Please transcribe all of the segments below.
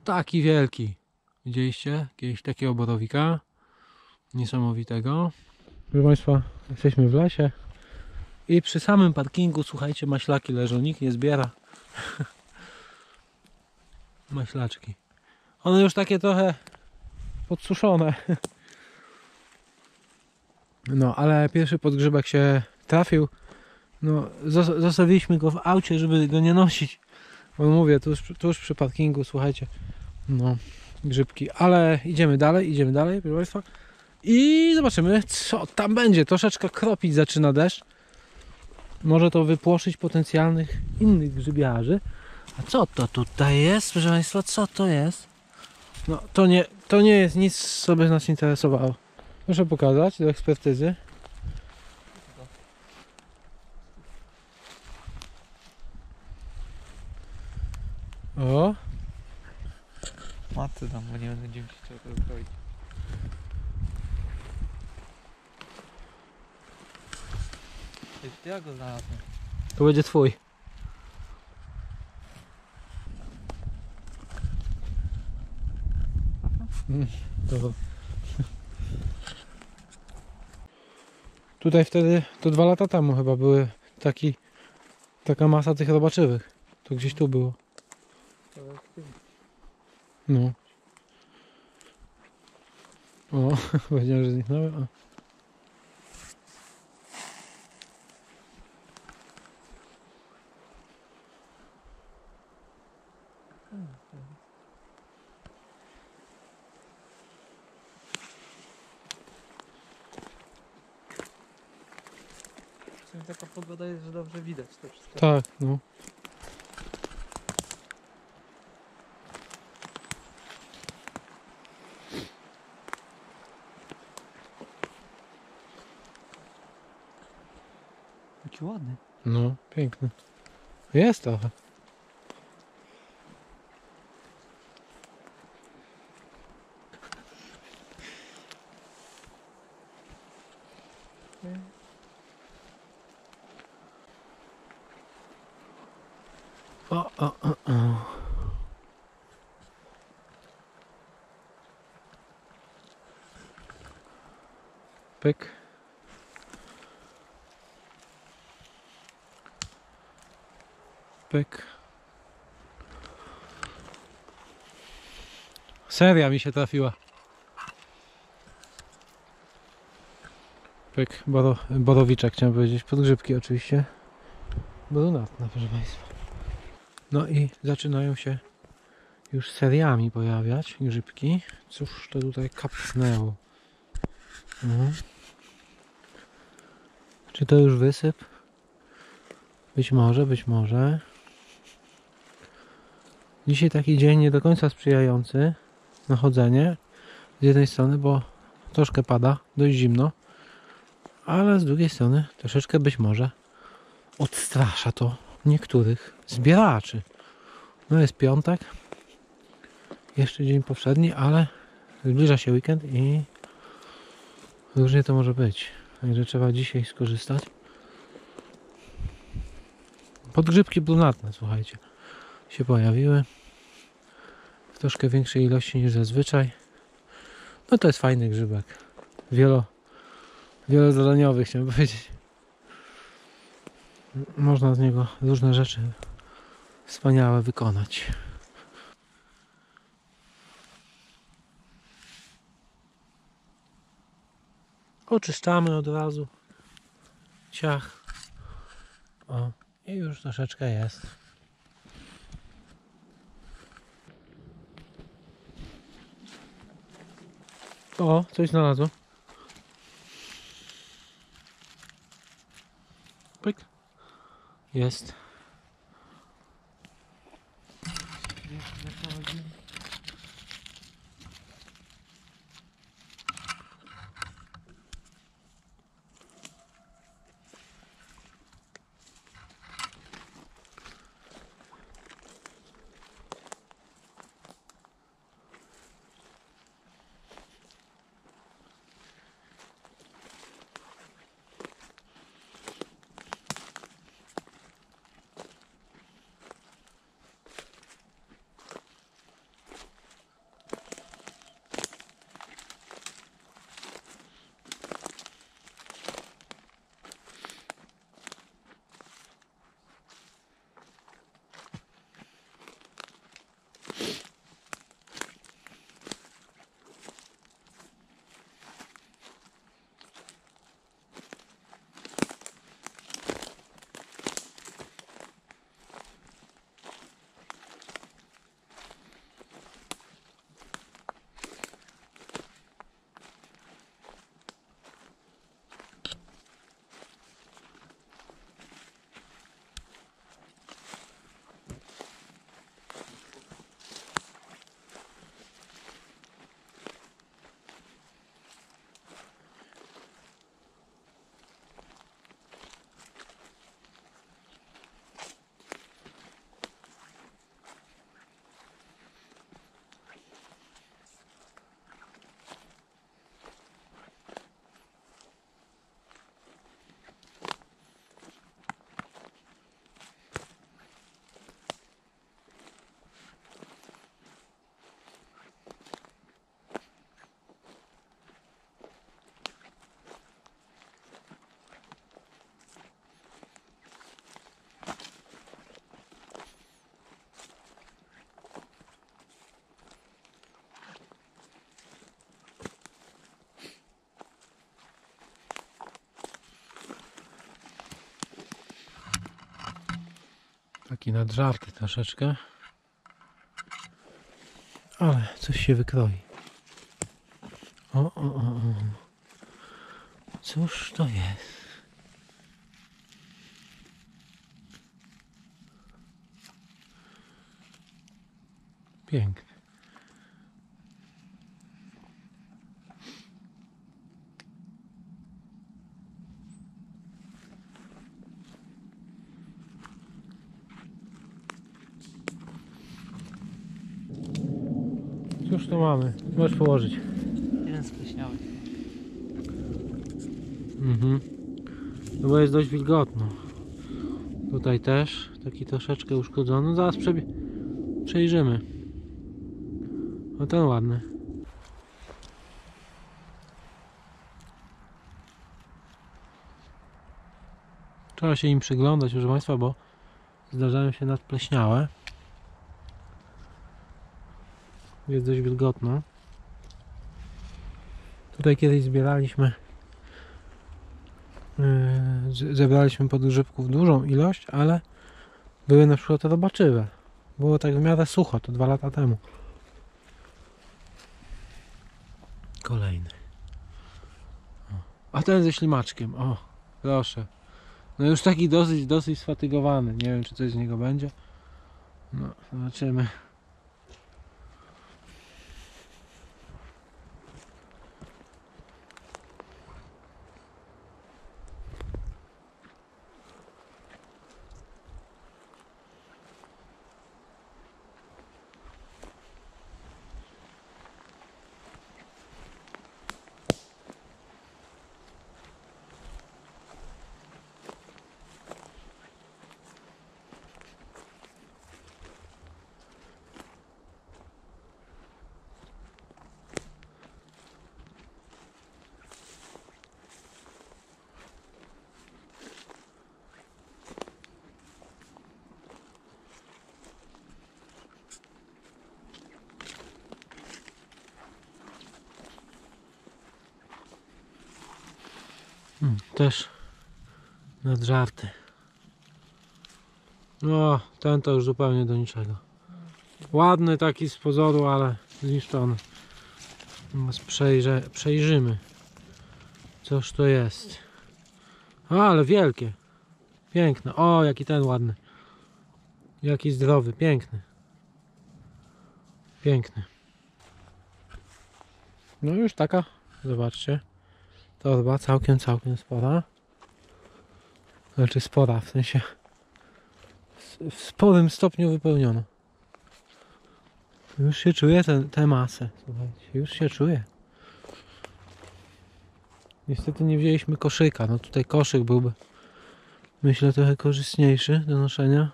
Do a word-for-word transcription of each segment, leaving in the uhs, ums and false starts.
Taki wielki. Widzieliście? Kiedyś takiego borowika. Niesamowitego. Proszę Państwa, jesteśmy w lesie. I przy samym parkingu, słuchajcie, maślaki leżą. Nikt nie zbiera. Maślaczki. One już takie trochę podsuszone. No, ale pierwszy podgrzybek się trafił. No, zostawiliśmy go w aucie, żeby go nie nosić. Bo mówię, tuż, tuż przy parkingu, słuchajcie. No, grzybki. Ale idziemy dalej, idziemy dalej, proszę Państwa. I zobaczymy, co tam będzie. Troszeczkę kropić zaczyna deszcz. Może to wypłoszyć potencjalnych innych grzybiarzy. A co to tutaj jest, proszę Państwa? Co to jest? No, to nie, to nie jest nic, co by nas interesowało. Muszę pokazać do ekspertyzy. O! Matce dam, bo nie będziemy chciał tego zrobić. Ja go znalazłem. To będzie twój. To... Tutaj wtedy, to dwa lata temu chyba były taki, taka masa tych robaczywych. To gdzieś tu było. No. O, powiedziałem, że zniknęły. O. Taka pogoda jest, że dobrze widać to wszystko. Tak, no. Jaki ładny. No, piękny. Jest trochę. O, o, o, o. Pyk. Pyk. Seria mi się trafiła. Pyk. Boro, borowiczek chciałem powiedzieć. Podgrzybki oczywiście. Brunatne, proszę Państwa. No i zaczynają się już seriami pojawiać grzybki. Cóż to tutaj kapnęło? Mhm. Czy to już wysyp? Być może, być może. Dzisiaj taki dzień nie do końca sprzyjający na chodzenie. Z jednej strony, bo troszkę pada, dość zimno. Ale z drugiej strony troszeczkę być może odstrasza to niektórych zbieraczy. No jest piątek. Jeszcze dzień powszedni, ale zbliża się weekend i różnie to może być. Także trzeba dzisiaj skorzystać. Podgrzybki brunatne, słuchajcie, się pojawiły w troszkę większej ilości niż zazwyczaj. No to jest fajny grzybek. Wielo, wielozadaniowy, chciałem powiedzieć. Można z niego różne rzeczy wspaniałe wykonać. Oczyszczamy od razu. Ciach. O, i już troszeczkę jest. O, coś znalazło. Pyk. Jest. taki nadżarty troszeczkę. Ale coś się wykroi. O, o, o, o. Cóż to jest? Piękny. Cóż to mamy? Możesz położyć. Jeden spleśniały. Mhm. No bo jest dość wilgotno. Tutaj też taki troszeczkę uszkodzony. No zaraz przebie... przejrzymy. O, ten ładny. Trzeba się im przyglądać, proszę Państwa, bo zdarzają się nadpleśniałe. Jest dość wilgotno. Tutaj kiedyś zbieraliśmy yy, zebraliśmy podgrzybków dużą ilość, ale były na przykład robaczywe. Było tak w miarę sucho, to dwa lata temu. Kolejny. O. A ten ze ślimaczkiem, o, proszę. No już taki dosyć, dosyć sfatygowany. Nie wiem, czy coś z niego będzie. No, zobaczymy. Hmm, też nadżarty. No, ten to już zupełnie do niczego. Ładny taki z pozoru, ale zniszczony. Teraz przejrzę, przejrzymy. Coż to jest. O, ale wielkie. Piękne. O, jaki ten ładny. Jaki zdrowy, piękny. Piękny. No już taka, zobaczcie. Torba całkiem, całkiem spora. Znaczy spora, w sensie w sporym stopniu wypełniona. Już się czuje tę te masę. Słuchajcie, już się czuje. Niestety nie wzięliśmy koszyka. No tutaj koszyk byłby, myślę, trochę korzystniejszy do noszenia.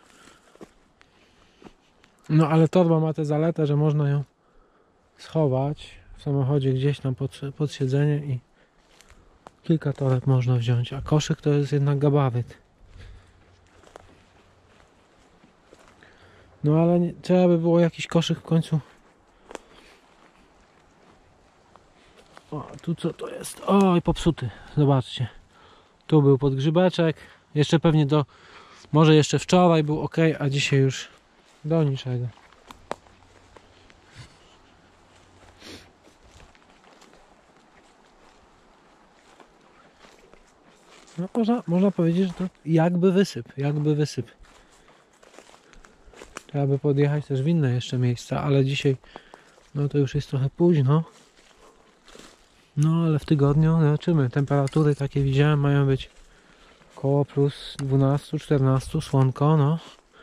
No ale torba ma tę zaletę, że można ją schować w samochodzie gdzieś tam pod, pod siedzenie i kilka toreb można wziąć, a koszyk to jest jednak gabaryt. No ale nie, trzeba by było jakiś koszyk w końcu. O, tu co to jest? Oj, popsuty. Zobaczcie. Tu był podgrzybeczek. Jeszcze pewnie do... Może jeszcze wczoraj był ok, a dzisiaj już do niczego. No można, można powiedzieć, że to jakby wysyp, jakby wysyp. Trzeba by podjechać też w inne jeszcze miejsca, ale dzisiaj no to już jest trochę późno. No ale w tygodniu zobaczymy. Temperatury takie widziałem, mają być około plus dwanaście czternaście, słonko, no.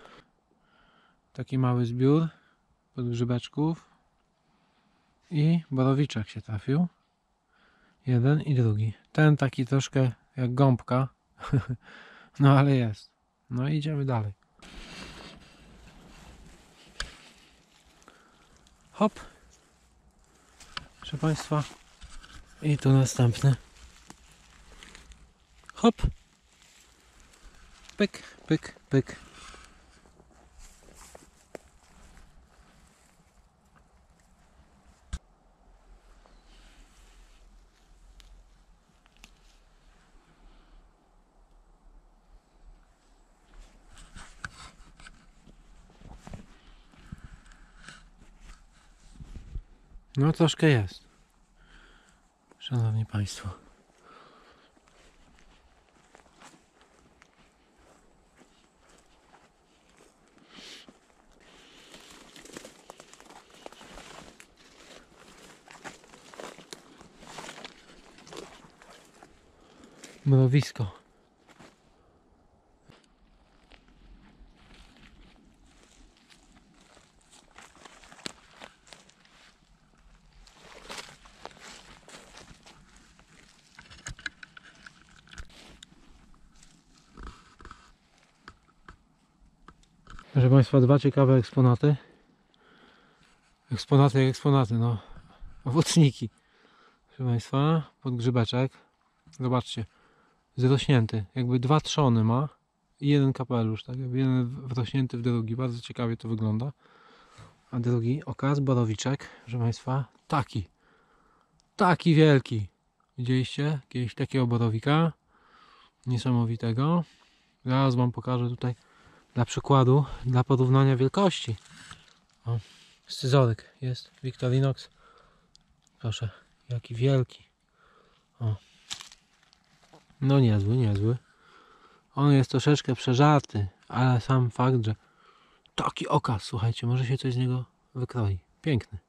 Taki mały zbiór podgrzybeczków i borowiczek się trafił. Jeden i drugi. Ten taki troszkę jak gąbka. No ale jest. No i idziemy dalej. Hop. Proszę Państwa. I tu następny. Hop. Pyk, pyk, pyk. No troszkę jest. Szanowni Państwo. Mrowisko. Proszę Państwa, dwa ciekawe eksponaty. Eksponaty jak eksponaty, no. Owocniki. Proszę Państwa, podgrzybeczek. Zobaczcie. Zrośnięty. Jakby dwa trzony ma i jeden kapelusz, tak? Jakby jeden wrośnięty w drugi. Bardzo ciekawie to wygląda. A drugi okaz, borowiczek. Proszę Państwa, taki. Taki wielki. Widzieliście kiedyś takiego borowika? Niesamowitego. Zaraz Wam pokażę tutaj dla przykładu, dla porównania wielkości. O, scyzoryk jest, Victorinox. Proszę, jaki wielki. O. No niezły, niezły. On jest troszeczkę przeżarty, ale sam fakt, że taki okaz, słuchajcie, może się coś z niego wykroi. Piękny.